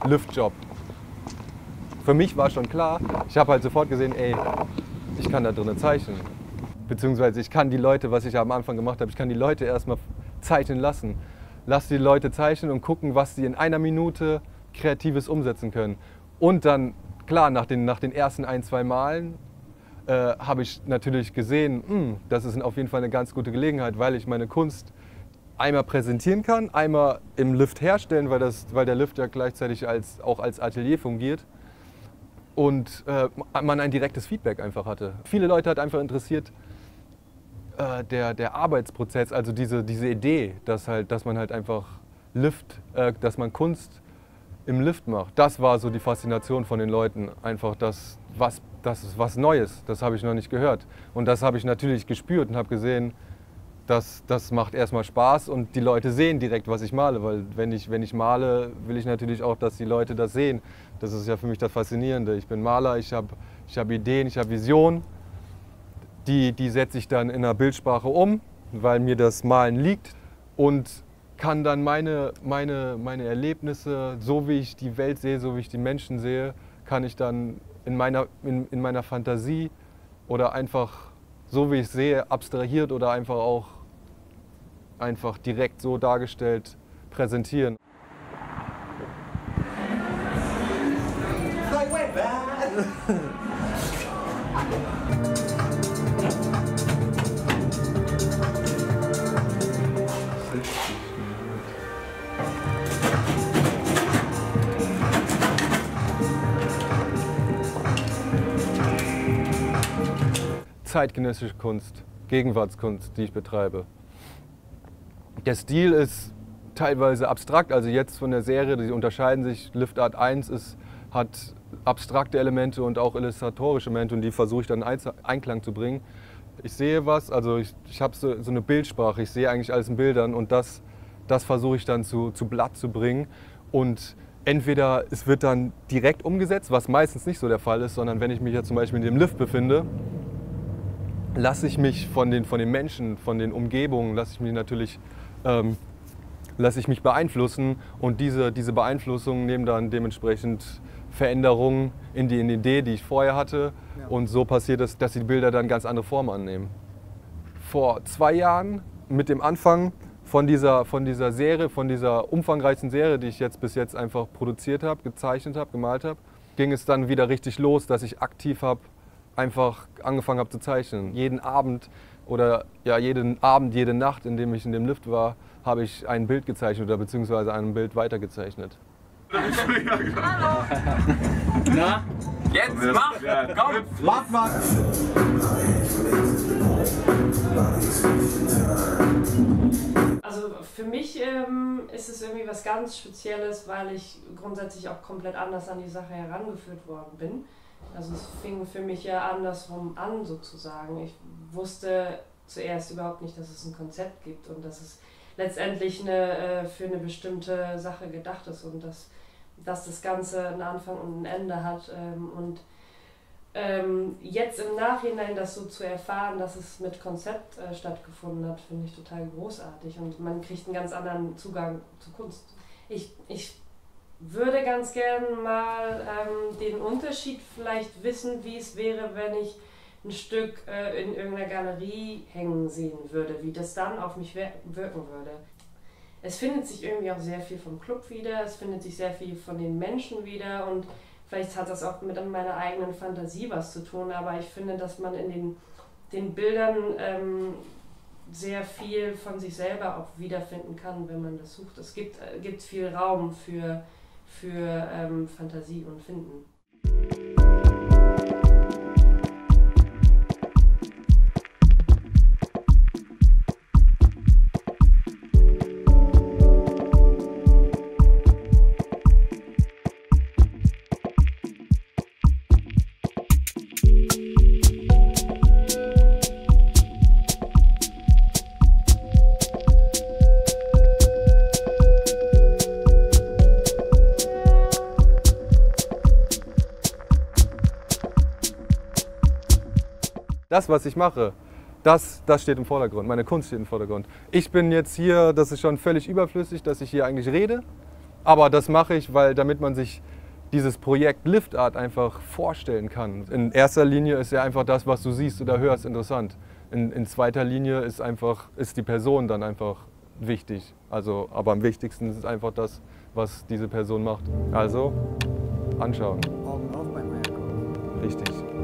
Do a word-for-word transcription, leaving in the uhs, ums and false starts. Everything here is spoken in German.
Lüftjob. Für mich war schon klar, ich habe halt sofort gesehen, ey, ich kann da drinnen zeichnen. Beziehungsweise ich kann die Leute, was ich am Anfang gemacht habe, ich kann die Leute erstmal zeichnen lassen. Lass die Leute zeichnen und gucken, was sie in einer Minute Kreatives umsetzen können. Und dann, klar, nach den, nach den ersten ein, zwei Malen äh, habe ich natürlich gesehen, mh, das ist auf jeden Fall eine ganz gute Gelegenheit, weil ich meine Kunst einmal präsentieren kann, einmal im Lift herstellen, weil, das, weil der Lift ja gleichzeitig als, auch als Atelier fungiert. Und äh, man ein direktes Feedback einfach hatte. Viele Leute hat einfach interessiert, äh, der, der Arbeitsprozess, also diese, diese Idee, dass, halt, dass man halt einfach Lift, äh, dass man Kunst im Lift macht. Das war so die Faszination von den Leuten. Einfach das, was, das ist was Neues, das habe ich noch nicht gehört. Und das habe ich natürlich gespürt und habe gesehen, dass das macht erstmal Spaß und die Leute sehen direkt, was ich male. Weil wenn ich, wenn ich male, will ich natürlich auch, dass die Leute das sehen. Das ist ja für mich das Faszinierende. Ich bin Maler, ich habe ich hab Ideen, ich habe Visionen. Die, die setze ich dann in einer Bildsprache um, weil mir das Malen liegt. Und kann dann meine, meine, meine Erlebnisse, so wie ich die Welt sehe, so wie ich die Menschen sehe, kann ich dann in meiner, in, in meiner Fantasie oder einfach so wie ich es sehe, abstrahiert oder einfach auch einfach direkt so dargestellt präsentieren. Zeitgenössische Kunst, Gegenwartskunst, die ich betreibe. Der Stil ist teilweise abstrakt, also jetzt von der Serie, die unterscheiden sich. Lift Art eins ist, hat abstrakte Elemente und auch illustratorische Elemente und die versuche ich dann in Einklang zu bringen. Ich sehe was, also ich, ich habe so, so eine Bildsprache, ich sehe eigentlich alles in Bildern und das, das versuche ich dann zu, zu Blatt zu bringen. Und entweder es wird dann direkt umgesetzt, was meistens nicht so der Fall ist, sondern wenn ich mich jetzt zum Beispiel in dem Lift befinde, lasse ich mich von den, von den Menschen, von den Umgebungen, lasse ich mich natürlich ähm, lasse ich mich beeinflussen und diese, diese Beeinflussungen nehmen dann dementsprechend Veränderungen in die, in die Idee, die ich vorher hatte. Ja. Und so passiert es, dass die Bilder dann ganz andere Formen annehmen. Vor zwei Jahren mit dem Anfang von dieser, von dieser Serie, von dieser umfangreichen Serie, die ich jetzt bis jetzt einfach produziert habe, gezeichnet habe, gemalt habe, ging es dann wieder richtig los, dass ich aktiv habe, einfach angefangen habe zu zeichnen. Jeden Abend oder ja, jeden Abend, jede Nacht, in dem ich in dem Lift war, habe ich ein Bild gezeichnet oder beziehungsweise ein Bild weitergezeichnet. Hallo! Na? Jetzt mach! Komm! Mach was! Also für mich ähm, ist es irgendwie was ganz Spezielles, weil ich grundsätzlich auch komplett anders an die Sache herangeführt worden bin. Also es fing für mich ja andersrum an sozusagen. Ich wusste zuerst überhaupt nicht, dass es ein Konzept gibt und dass es letztendlich eine, äh, für eine bestimmte Sache gedacht ist und dass, dass das Ganze einen Anfang und ein Ende hat. Ähm, und ähm, jetzt im Nachhinein das so zu erfahren, dass es mit Konzept äh, stattgefunden hat, finde ich total großartig und man kriegt einen ganz anderen Zugang zu Kunst. Ich, ich würde ganz gern mal ähm, den Unterschied vielleicht wissen, wie es wäre, wenn ich ein Stück äh, in irgendeiner Galerie hängen sehen würde, wie das dann auf mich wirken würde. Es findet sich irgendwie auch sehr viel vom Club wieder, es findet sich sehr viel von den Menschen wieder und vielleicht hat das auch mit meiner eigenen Fantasie was zu tun, aber ich finde, dass man in den, den Bildern ähm, sehr viel von sich selber auch wiederfinden kann, wenn man das sucht. Es gibt, äh, gibt viel Raum für für ähm, Fantasie und Finden. Das, was ich mache, das, das steht im Vordergrund, meine Kunst steht im Vordergrund. Ich bin jetzt hier, das ist schon völlig überflüssig, dass ich hier eigentlich rede. Aber das mache ich, weil damit man sich dieses Projekt Lift Art einfach vorstellen kann. In erster Linie ist ja einfach das, was du siehst oder hörst, interessant. In, in zweiter Linie ist einfach ist die Person dann einfach wichtig. Also, aber am wichtigsten ist einfach das, was diese Person macht. Also anschauen. Augen auf beim Eierkochen. Richtig.